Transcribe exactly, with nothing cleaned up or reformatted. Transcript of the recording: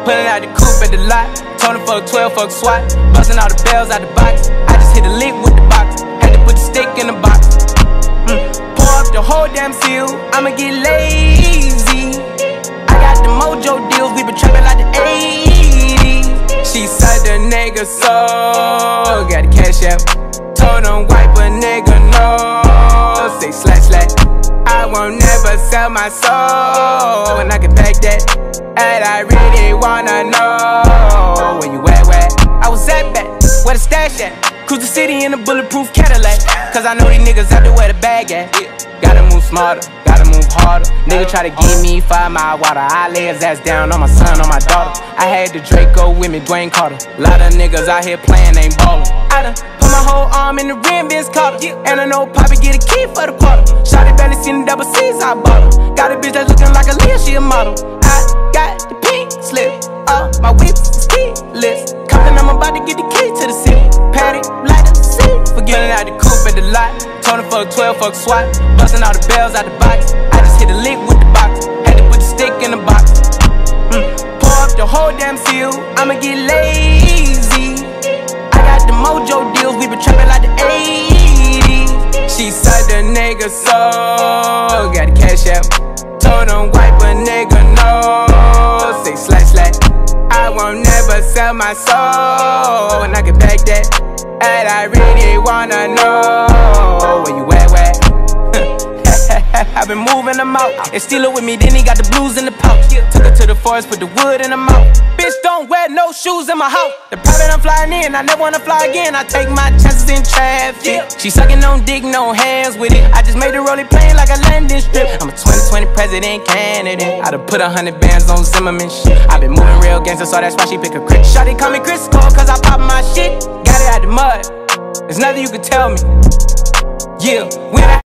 Pulling out the coupe at the lot. Told him fuck twelve, fuck SWAT. Busting all the bells out the box. I just hit a lick with the box. Had to put the stick in the box. Mm. Pour up the whole damn seal. I'ma get lazy. I got the mojo deals. We been trapping like the eighties. She said the nigga so. Got the cash app. Told him wipe a nigga no. Say slack slack. I won't never sell my soul. And I can back that. And I really wanna know where you at, where I was at back, where the stash at. Cruise the city in a bulletproof Cadillac. Cause I know these niggas out there where the bag at. Gotta move smarter, gotta move harder. Nigga try to give me five mile water. I lay his ass down on my son, on my daughter. I had the Draco with me, Dwayne Carter. Lot of niggas out here playing, ain't ballin'. I done put my whole arm in the rim, Vince Carter. And I know Poppy get a key for the quarter. Shawty barely seen the double C's, I bought her. Got a bitch that's looking like a Leah, she a model. I got the pink slip, uh, my whip is keyless. Compton, I'm about to get the key to the city. Patty, light up the city. Forgetting out the coupe at the lot. Told him fuck twelve, fuck SWAT. Busting all the bells out the box. I just hit a lick with the box. Had to put the stick in the box. Mm. Pour up the whole damn seal. I'ma get lazy. I got the mojo deals. We been trapping like the eighties. She said the nigga so. Got the cash out. Told him wipe a nigga no. Say slack slack. I won't never sell my soul. And I can back that. And I really wanna know where you at, where I've been moving them out. And steal it with me, then he got the blues in the pouch. Took her to the forest, put the wood in the mouth. Bitch, don't wear no shoes in my house. The private I'm flying in, I never wanna fly again. I take my chances in traffic. She sucking on dick, no hands with it. I just made the rolling plane like a landing strip. I'm a twenty twenty president candidate. I done put a hundred bands on Zimmerman shit. I been moving real gangster, so that's why she pick a crit. Shawty call me Chris Cole, cause I pop my shit. Got it out the mud, there's nothing you can tell me. Yeah, when I